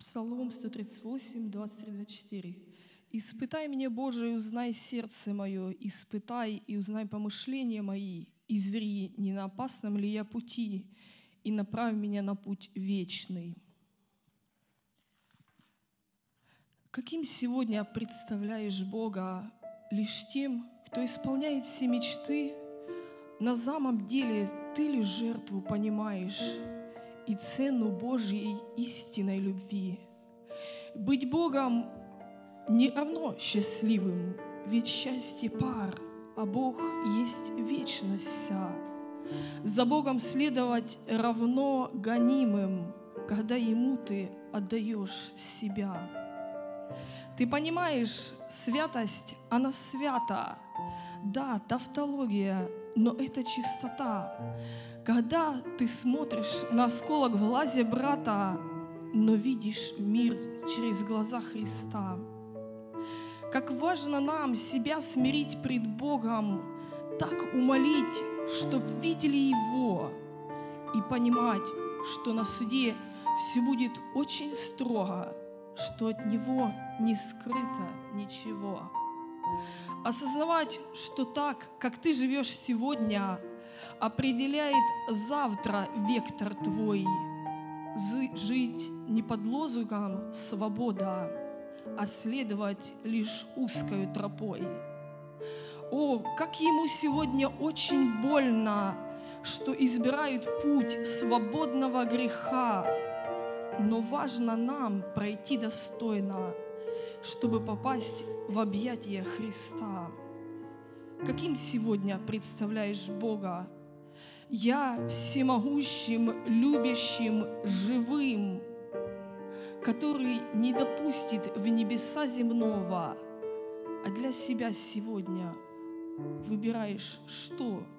Псалом 138, 23-24. «Испытай меня, Боже, и узнай сердце мое, испытай и узнай помышления мои, изри, не на опасном ли я пути, и направь меня на путь вечный». Каким сегодня представляешь Бога? Лишь тем, кто исполняет все мечты? На самом деле ты ли жертву понимаешь и цену Божьей истинной любви? Быть Богом не равно счастливым, ведь счастье пар, а Бог есть вечность вся. За Богом следовать равно гонимым, когда Ему ты отдаешь себя. Ты понимаешь, святость, она свята. Да, тавтология, но это чистота. Когда ты смотришь на осколок в глазе брата, но видишь мир через глаза Христа. Как важно нам себя смирить пред Богом, так умолить, чтоб видели Его, и понимать, что на суде все будет очень строго, что от Него не скрыто ничего. Осознавать, что так, как ты живешь сегодня, определяет завтра вектор твой. Жить не под лозунгом «свобода», а следовать лишь узкою тропой. О, как ему сегодня очень больно, что избирают путь свободного греха, но важно нам пройти достойно, чтобы попасть в объятия Христа. Каким сегодня представляешь Бога? Я всемогущим, любящим, живым, который не допустит в небеса земного, а для себя сегодня выбираешь что?